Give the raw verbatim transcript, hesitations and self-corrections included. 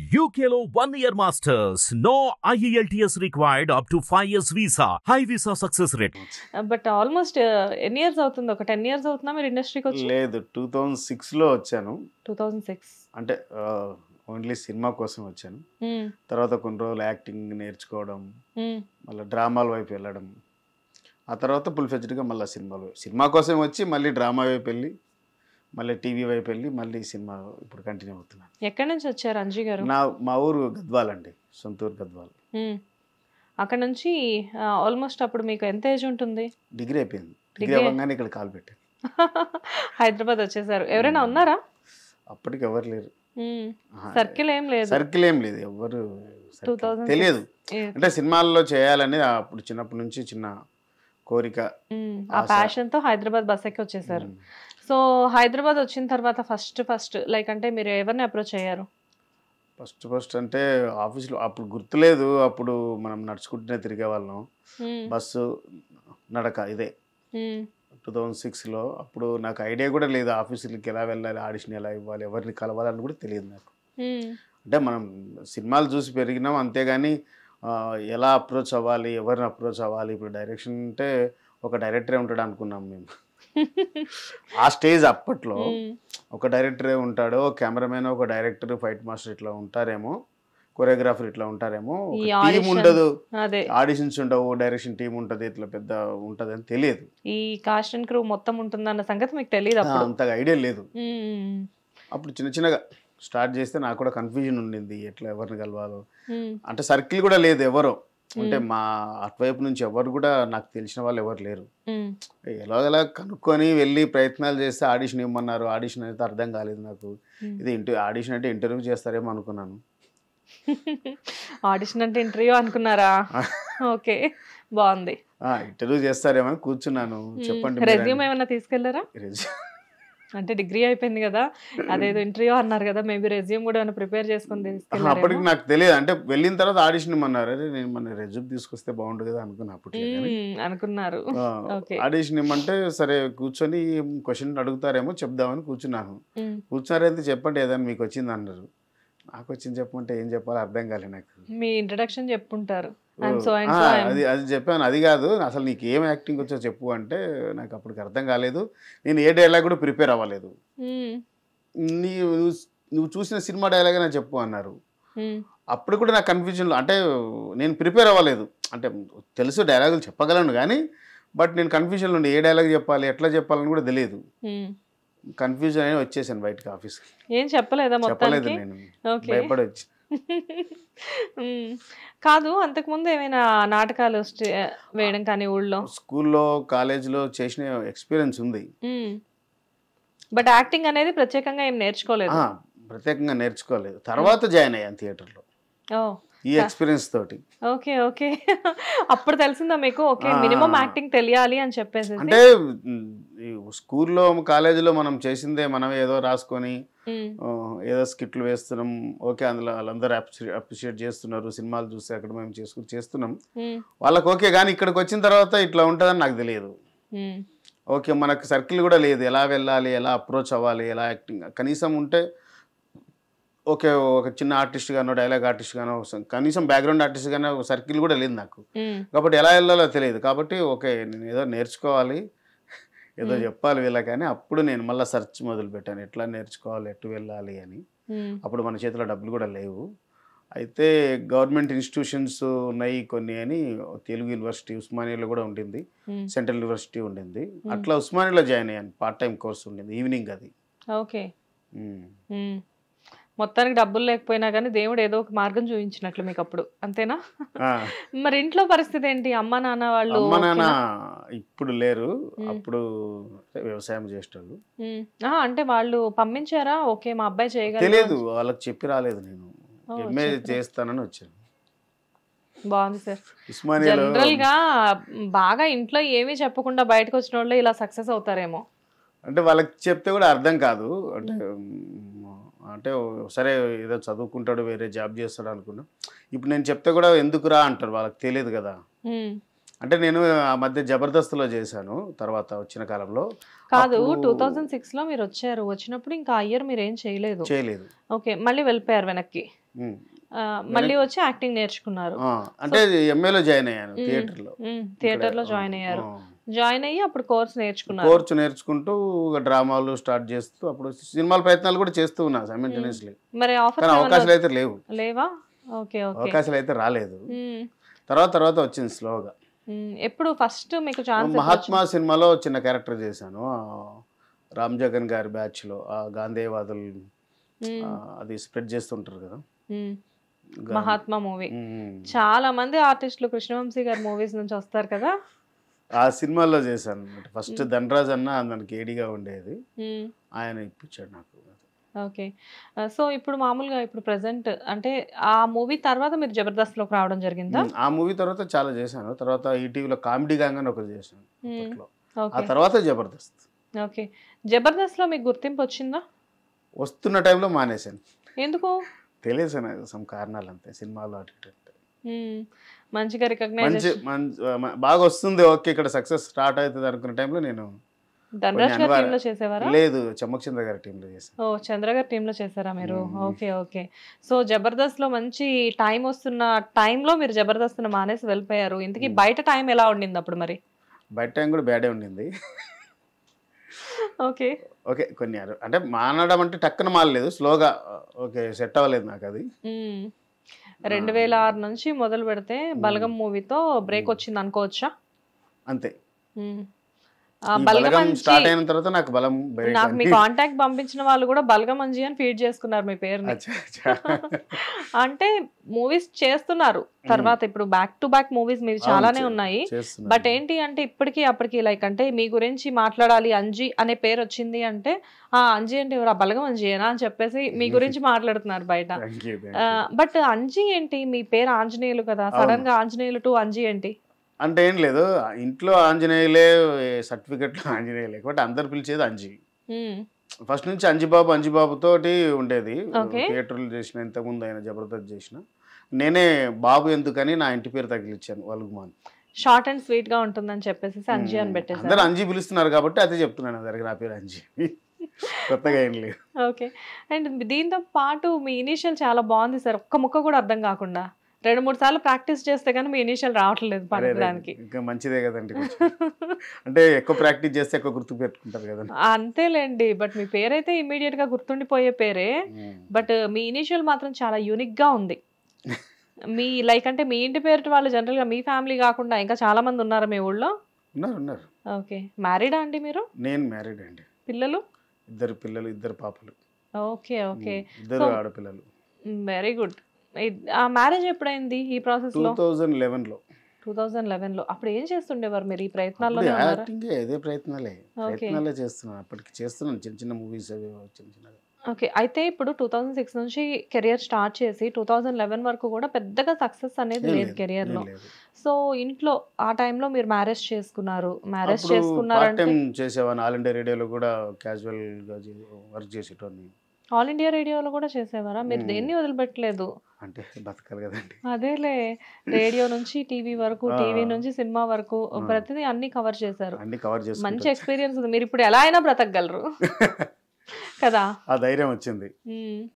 U K లో one year masters. No I E L T S required up to five years visa. High visa success rate. But almost ఎన్ని years అవుతుంది? ఒక ten years అవుతుందా మీరు ఇండస్ట్రీకి వచ్చి? లేదు, టూ థౌజండ్ సిక్స్ లో వచ్చాను. టూ థౌజండ్ సిక్స్ అంటే ఓన్లీ సినిమా కోసం వచ్చాను. తర్వాత కొన్ని రోజులు యాక్టింగ్ నేర్చుకోవడం, మళ్ళీ డ్రామాల వైపు వెళ్ళడం, ఆ తర్వాత ఫుల్ ఫ్లెడ్జ్డ్గా మళ్ళీ సినిమాలు సినిమా కోసం వచ్చి మళ్ళీ డ్రామా వైపు వెళ్ళి మళ్ళీ టీవీ వైపు వెళ్ళి మళ్ళీ సినిమా ఇప్పుడు కంటిన్యూ అవుతున్నాను. ఎక్కడి నుంచి వచ్చారు అంజీ గారు? నా మా ఊరు గద్వాల్ అండి, సొంత ఊరు గద్వాల్. అక్కడ నుంచి ఆల్మోస్ట్ అప్పుడు మీకు ఎంత ఏజ్ ఉంటుంది? డిగ్రీ అయిపోయింది. డిగ్రీ అవ్వగానే ఇక్కడ కాల్ పెట్టాను. హైదరాబాద్ వచ్చేసారు. ఎవరైనా ఉన్నారా అప్పటికి? ఎవరు లేరు. సర్కిల్ ఏం లేదు. సర్కిల్ ఏం లేదు, ఎవరు తెలియదు. అంటే సినిమాల్లో చేయాలని అప్పుడు చిన్నప్పటి నుంచి చిన్న కోరిక, ఆ ప్యాషన్ తో హైదరాబాద్ బస్ ఎక్కి వచ్చేసారు. సో హైదరాబాద్ వచ్చిన తర్వాత ఫస్ట్ ఫస్ట్ లైక్ అంటే మీరు ఎవరిని అప్రోచ్ అయ్యారు? ఫస్ట్ ఫస్ట్ అంటే ఆఫీస్లో అప్పుడు గుర్తులేదు. అప్పుడు మనం నడుచుకుంటూనే తిరిగే వాళ్ళం, బస్సు నడక ఇదే. టూ థౌజండ్ సిక్స్లో అప్పుడు నాకు ఐడియా కూడా లేదు ఆఫీసులకి ఎలా వెళ్ళాలి, ఆడిషన్ ఎలా ఇవ్వాలి, ఎవరిని కలవాలని కూడా తెలియదు నాకు. అంటే మనం సినిమాలు చూసి పెరిగినాం అంతేగాని ఎలా అప్రోచ్ అవ్వాలి, ఎవరిని అప్రోచ్ అవ్వాలి, ఇప్పుడు డైరెక్షన్ అంటే ఒక డైరెక్టరే ఉంటాడు అనుకున్నాం మేము. ఆ స్టేజ్ అప్పట్లో ఒక డైరెక్టరే ఉంటాడో, కెమెరామెన్, ఒక డైరెక్టర్, ఫైట్ మాస్టర్ ఇట్లా ఉంటారేమో, కొరియోగ్రాఫర్ ఇట్లా ఉంటారేమో, టీం ఉండదు, ఆడిషన్స్ ఉండవు, డైరెక్షన్ టీం ఉంటుంది, ఇట్లా పెద్ద ఉంటుంది అని తెలియదు. ఈ కాస్ట్ అండ్ క్రూ మొత్తం ఉంటుందన్న సంగతి మీకు తెలియదు, అంతగా ఐడియా లేదు. అప్పుడు చిన్న చిన్నగా స్టార్ట్ చేస్తే నాకు కూడా కన్ఫ్యూజన్ ఉండింది, ఎట్లా ఎవరిని కలవాలో. అంటే సర్కిల్ కూడా లేదు ఎవరో, అంటే మా అటువైపు నుంచి ఎవరు కూడా నాకు తెలిసిన వాళ్ళు ఎవరు లేరు. ఎలాగలా కనుక్కొని వెళ్ళి ప్రయత్నాలు చేస్తే ఆడిషన్ ఇవ్వమన్నారు. ఆడిషన్ అయితే అర్థం కాలేదు నాకు. ఇది ఇంటి ఆడిషన్ అంటే ఇంటర్వ్యూ చేస్తారేమో అనుకున్నాను. ఆడిషన్ అంటే ఇంటర్వ్యూ అనుకున్నారా? ఓకే, బాగుంది. ఇంటర్వ్యూ చేస్తారేమో అని కూర్చున్నాను. చెప్పండి, రెజ్యూమ్ ఏమన్నా తీసుకెళ్లారా? అంటే డిగ్రీ అయిపోయింది కదా, అదేదో ఇంటర్వ్యూ అన్నారు కదా, మేబీ రెజ్యూమ్ కూడా ప్రిపేర్ చేసుకుని అప్పటికి నాకు తెలియదు. అంటే వెళ్ళిన తర్వాత ఆడిషన్ ఇమ్మన్నారు. అరే నేను మన రెజ్యూమ్ తీసుకొస్తే బాగుండు కదా అనుకున్నా. అప్పుడు అనుకున్నారు. ఆడిషన్ ఇమ్మంటే సరే కూర్చొని క్వశ్చన్ అడుగుతారేమో చెప్దామని కూర్చున్నాను. కూర్చున్నారైతే చెప్పండి ఏదైనా మీకు వచ్చింది అన్నారు. నాకు వచ్చింది చెప్పమంటే ఏం చెప్పాలో అర్థం కాలేదు నాకు. మీ ఇంట్రడక్షన్ చెప్పుంటారు. అది అది చెప్పాను. అది కాదు, అసలు నీకు ఏం యాక్టింగ్ వచ్చో చెప్పు అంటే నాకు అప్పటికి అర్థం కాలేదు. నేను ఏ డైలాగ్ కూడా ప్రిపేర్ అవ్వలేదు. నీ నువ్వు చూసిన సినిమా డైలాగ్ నాకు చెప్పు అన్నారు. అప్పుడు కూడా నాకు కన్ఫ్యూజన్లో, అంటే నేను ప్రిపేర్ అవ్వలేదు. అంటే తెలుసు డైలాగులు చెప్పగలను కానీ, బట్ నేను కన్ఫ్యూజన్లో ఉండి ఏ డైలాగ్ చెప్పాలి, ఎట్లా చెప్పాలని కూడా తెలియదు. కన్ఫ్యూజన్ అయినా వచ్చేసాను బయటకి ఆఫీస్కి. ఏం చెప్పలేదా? చెప్పలేదు, నేను భయపడి వచ్చి. కాదు, అంతకుముందు ఏమైనా నాటకాలు వేయడం కానీ ఊళ్ళో, స్కూల్లో, కాలేజీలో చేసిన ఎక్స్పీరియన్స్ ఉంది. బట్ యాక్టింగ్ అనేది ప్రత్యేకంగా ఏం నేర్చుకోలేదు. ప్రత్యేకంగా నేర్చుకోలేదు. తర్వాత జాయిన్ అయ్యాను థియేటర్లో ఈ ఎక్స్పీరియన్స్ తోటి. ఓకే ఓకే, అప్పుడు తెలిసిందా మీకు ఓకే మినిమం యాక్టింగ్ తెలియాలి అని చెప్పేసి? అంటే స్కూల్లో, కాలేజీలో మనం చేసిందే మనం ఏదో రాసుకొని ఏదో స్కిట్లు వేస్తున్నాం. ఓకే, అందులో వాళ్ళందరూ అప్రిషియేట్ చేస్తున్నారు. సినిమాలు చూస్తే అక్కడ మేము చేసుకుని చేస్తున్నాం, వాళ్ళకి ఓకే. కానీ ఇక్కడికి వచ్చిన తర్వాత ఇట్లా ఉంటుందని నాకు తెలియదు. ఓకే, మనకు సర్కిల్ కూడా లేదు, ఎలా వెళ్ళాలి, ఎలా అప్రోచ్ అవ్వాలి, ఎలా యాక్టింగ్ కనీసం ఉంటే ఓకే. ఒక చిన్న ఆర్టిస్ట్ గానో, డైలాగ్ ఆర్టిస్ట్ గానో, కనీసం బ్యాక్గ్రౌండ్ ఆర్టిస్ట్ గానో సర్కిల్ కూడా లేదు నాకు. కాబట్టి ఎలా వెళ్ళాలో తెలియదు. కాబట్టి ఓకే నేను ఏదో నేర్చుకోవాలి, ఏదో చెప్పాలి వీళ్ళకని అప్పుడు నేను మళ్ళీ సెర్చ్ మొదలు పెట్టాను, ఎట్లా నేర్చుకోవాలి, ఎటు వెళ్ళాలి అని. అప్పుడు మన చేతిలో డబ్బులు కూడా లేవు. అయితే గవర్నమెంట్ ఇన్స్టిట్యూషన్స్ ఉన్నాయి కొన్ని అని, తెలుగు యూనివర్సిటీ ఉస్మానియాలో కూడా ఉండింది, సెంట్రల్ యూనివర్సిటీ ఉండింది. అట్లా ఉస్మానియాలో జాయిన్ అయ్యాను. పార్ట్ టైం కోర్స్ ఉండింది, ఈవినింగ్ అది. ఓకే, మొత్తానికి డబ్బులు లేకపోయినా కానీ దేవుడు ఏదో ఒక మార్గం చూపించినట్లు మీకు అప్పుడు, అంతేనా? మరి ఇంట్లో పరిస్థితి ఏంటి? అమ్మ నాన్న వాళ్ళు? అమ్మ నాన్న ఇప్పుడు లేరు, అప్పుడు వ్యవసాయం చేసేవాళ్ళు. అంటే వాళ్ళు పంపించారా? ఓకే మా అబ్బాయి చేయగలరు? తెలియదు, వాళ్ళకి చెప్పి రాలేదు. నేను ఎంఏ చేస్తానని వచ్చాను. బాగుంది సార్. జనరల్ గా బాగా ఇంట్లో ఏమీ చెప్పకుండా బయటకు వచ్చిన వాళ్ళు ఇలా సక్సెస్ అవుతారేమో. అంటే వాళ్ళకి చెప్తే కూడా అర్థం కాదు. అంటే అంటే సరే ఏదో చదువుకుంటాడు, వేరే జాబ్ చేస్తాడు అనుకున్నా. ఇప్పుడు నేను చెప్తే కూడా ఎందుకురా అంటారు, వాళ్ళకి తెలియదు కదా. అంటే నేను ఆ మధ్య జబర్దస్త్లో చేశాను తర్వాత వచ్చిన కాలంలో. కాదు, టూ థౌజండ్ సిక్స్ లో మీరు వచ్చారు. వచ్చినప్పుడు ఇంకా ఆ ఇయర్ మీరు ఏం చేయలేదు? చేయలేదు. ఓకే, మళ్ళీ వెళ్ళిపోయారు వెనక్కి? ఆ, మళ్ళీ వచ్చి యాక్టింగ్ నేర్చుకున్నారు. ఆ, అంటే ఎంఏలో జాయిన్ అయ్యాను థియేటర్లో. థియేటర్లో జాయిన్ అయ్యారు. జాయిన్ అయ్యి అప్పుడు కోర్స్ నేర్చుకున్నారు. కోర్స్ నేర్చుకుంటూ డ్రామాలు స్టార్ట్ చేస్తూ అప్పుడు సినిమాల ప్రయత్నాలు కూడా చేస్తూ ఉన్నా సైమల్టేనియస్లీ. మరి ఆఫర్ కానీ అవకాశాలు అయితే లేవు. లేవా? Okay okay. అవకాశాలు అయితే రాలేదు. తర్వాత తర్వాత వచ్చింది స్లోగా. ఎప్పుడు ఫస్ట్ మీకు ఛాన్స్? మహాత్మా సినిమాలో చిన్న క్యారెక్టర్ చేశాను, రామ్ జగన్ గారి బ్యాచ్ లో. ఆ గాంధేయవాదులు అది స్ప్రెడ్ చేస్తుంటారు కదా. మహాత్మా మూవీ చాలా మంది ఆర్టిస్టులు కృష్ణవంశీ గారి మూవీస్ నుంచి వస్తారు కదా. ఆ సినిమాలో చేశాను అనమాట. ఫస్ట్ ధనరాజ్ అన్న దానికి ఏడిగా ఉండేది, ఆయన ఇప్పించాడు నాకు. ఓకే. సో ఇప్పుడు మామూలుగా ఇప్పుడు ప్రెసెంట్ అంటే ఆ మూవీ తర్వాత మీరు జబర్దస్త్ లోకి రావడం జరిగిందా? ఆ మూవీ తర్వాత చాలా చేశాను. తర్వాత ఈటీవీలో కామెడీ గ్యాంగ్ అని ఒకటి చేశాను. ఆ తర్వాత జబర్దస్త్. ఓకే. జబర్దస్త్ లో మీకు గుర్తింపు వచ్చిందా? వస్తున్న టైంలో మానేశాను. ఎందుకు? తెలియదు సమ్ కారణాలు అంతే. సినిమాలో అటు మంచిగా రికగ్నైజ్ బాగా వస్తుంది, ఓకే ఇక్కడ సక్సెస్ స్టార్ట్ అవుతుంది అనుకున్న టైంలో నేను ధనరాజ్ గారి టీంలో చేసేవారా? లేదు, చెమ్మక్ చంద్ర గారి టీంలో చేశాను. ఓ, చంద్ర గారి టీంలో చేశారా మీరు? Okay okay. సో జబర్దస్త్ లో మంచి టైం వస్తున్న టైంలో మీరు జబర్దస్త్ మానేసి వెళ్ళిపోయారు. ఇంతకీ బయట టైం ఎలా ఉండింది అప్పుడు? మరి బయట టైం కూడా బ్యాడే ఉండింది. ఓకే ఓకే కొన్ని అంటే మానడం అంటే టక్కున మారలేదు, స్లోగా. ఓకే, సెట్ అవ్వలేదు నాకు అది. రెండు వేల ఆరు నుంచి మొదలు పెడితే బలగం మూవీతో బ్రేక్ వచ్చింది అనుకోవచ్చా? అంతే. బలగం స్టార్ట్ అయిన తర్వాత నాకు బలం. నాకు మీ కాంటాక్ట్ పంపించిన వాళ్ళు కూడా బలగం అంజీ అని ఫీడ్ చేసుకున్నారు మీ పేరుని. అంటే మూవీస్ చేస్తున్నారు తర్వాత, ఇప్పుడు బ్యాక్ టు బ్యాక్ మూవీస్ మీవి చాలానే ఉన్నాయి. బట్ ఏంటి అంటే ఇప్పటికీ అప్పటికి లైక్ అంటే మీ గురించి మాట్లాడాలి అంజీ అనే పేరు వచ్చింది అంటే ఆ అంజీ అంటే ఎవరు, బలగం అంజీనా అని చెప్పేసి మీ గురించి మాట్లాడుతున్నారు బయట. బట్ అంజీ ఏంటి, మీ పేరు ఆంజనేయులు కదా, సడన్ గా ఆంజనేయులు టు అంజీ ఏంటి? అంటే ఏం లేదు, ఇంట్లో ఆంజనేయులే, సర్టిఫికెట్లో ఆంజనేయులే, కాబట్టి అందరు పిలిచేది అంజీ. ఫస్ట్ నుంచి అంజిబాబు అంజిబాబు తోటి ఉండేది. థియేటర్లు చేసిన, ఇంతకుముందు ఆయన జబర్దస్త్ చేసిన. నేనే బాబు ఎందుకని నా ఇంటి పేరు తగిలిచ్చాను, వలుగుమాన్. షార్ట్ అండ్ స్వీట్ గా ఉంటుందని చెప్పేసి అంజీ అని పెట్టేసి అందరు అంజీ పిలుస్తున్నారు కాబట్టి అదే చెప్తున్నాను అందరికి, నా పేరు అంజీ, కొత్తగా ఏం లేదు. ఓకే. అండ్ దీంతో పాటు మీ ఇనిషియల్ చాలా బాగుంది సార్, ఒక్క ముక్క కూడా అర్థం కాకుండా. రెండు మూడు సార్లు ప్రాక్టీస్ చేస్తే కానీ మీ ఇనిషియల్ రావట్లేదు పలకడానికి. ఇంకా మంచిదే కదండి, అంటే ఎక్కువ ప్రాక్టీస్ చేస్తే ఎక్కువ గుర్తు పెట్టుకుంటారు కదా. అంతేలేండి, బట్ మీ పేరైతే ఇమీడియట్ గా గుర్తుండిపోయే పేరే. బట్ మీ ఇనిషియల్ మాత్రం చాలా యూనిక్ గా ఉంది. మీ లైక్ అంటే మీ ఇంటి పేరు వాళ్ళు జనరల్ గా మీ ఫ్యామిలీ కాకుండా ఇంకా చాలా మంది ఉన్నారు మీ ఊళ్ళో? ఉన్నారు ఉన్నారు. ఓకే. మ్యారీడా అండి మీరు? నేను మ్యారీడ్ అండి. పిల్లలు? ఇద్దరు పిల్లలు, ఇద్దరు పాపలు. Okay okay. ఇద్దరు ఆడపిల్లలు. Very good. ఆ మ్యారేజ్ ఎప్పుడైంది ఈ ప్రాసెస్ లో? టూ థౌజండ్ లెవెన్ లో. టూ థౌజండ్ లెవెన్ లో. అప్పుడు ఏం చేస్తుండేవారు మీరు? ఈ ప్రయత్నాల్లో అదే ప్రయత్నాలే ప్రయత్నాలే చేస్తున్నాను. అప్పటికి చేస్తున్నాను చిన్న చిన్న మూవీస్ అవి చిన్న చిన్నగా. ఓకే. అయితే ఇప్పుడు టూ థౌజండ్ సిక్స్ నుంచి కెరియర్ స్టార్ట్ చేసి టూ థౌజండ్ లెవెన్ వరకు కూడా పెద్దగా సక్సెస్ అనేది లేదు కెరియర్ లో. సో ఇంట్లో ఆ టైంలో మీరు మ్యారేజ్ చేసుకున్నారు. మ్యారేజ్ చేసుకున్నారంటే చేసేవాను. ఆల్ ఇండియా రేడియోలో కూడా క్యాజువల్ గా వర్క్ చేసేటోని. ఆల్ ఇండియా రేడియోలో కూడా చేసేవారా? మీరు దేన్ని వదిలిపెట్టలేదు అంటే బతకాలి కదండి. అదేలే, రేడియో నుంచి టీవీ వరకు, టీవీ నుంచి సినిమా వరకు ప్రతిదీ అన్ని కవర్ చేశారు. అన్ని కవర్ చేశారు. మంచి ఎక్స్పీరియన్స్ ఉంది. మీరు ఇప్పుడు ఎలా అయినా బ్రతకగలరు కదా. ఆ ధైర్యం వచ్చింది.